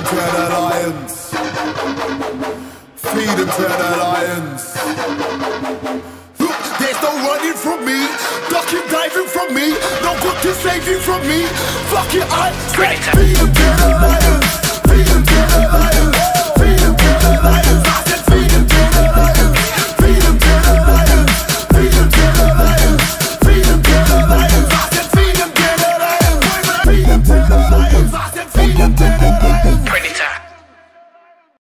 them to the lions. Feed them to the lions. Look, there's no running from me, ducking, diving from me, no good to save you from me. Fuck it, I say feed them to the lions. Feed them to the